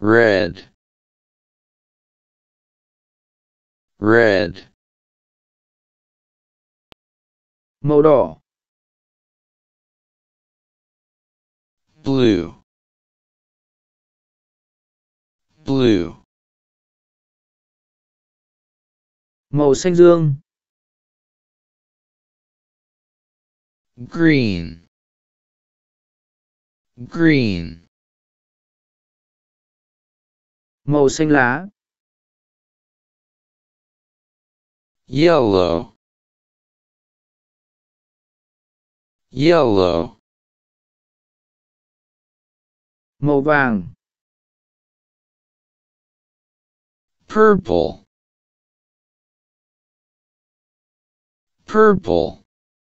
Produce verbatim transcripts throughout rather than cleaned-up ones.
red, red, màu đỏ, blue, blue, màu xanh dương, green, green, màu xanh lá, yellow, yellow, màu vàng, purple, purple,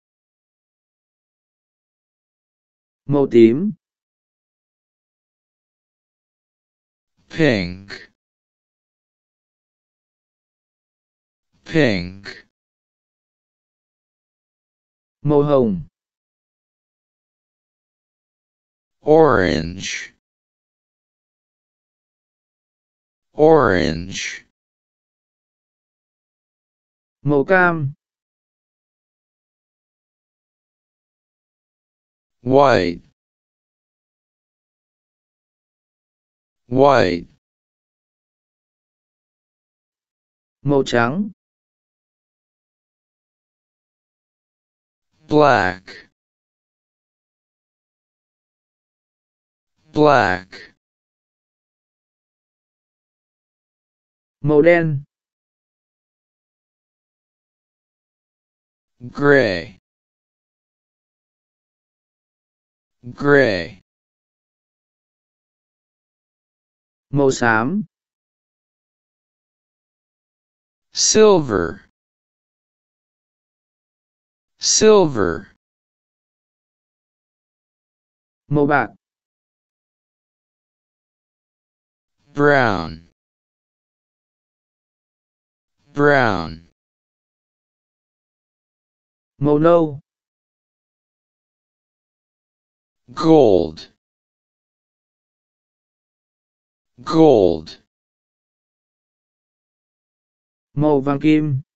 màu tím, pink, pink, màu hồng, orange, orange, màu cam, white, white, màu trắng, black, black, màu đen, gray, gray, màu xám, silver, silver, màu bạc, brown, brown, màu nâu, gold, gold, màu vàng kim,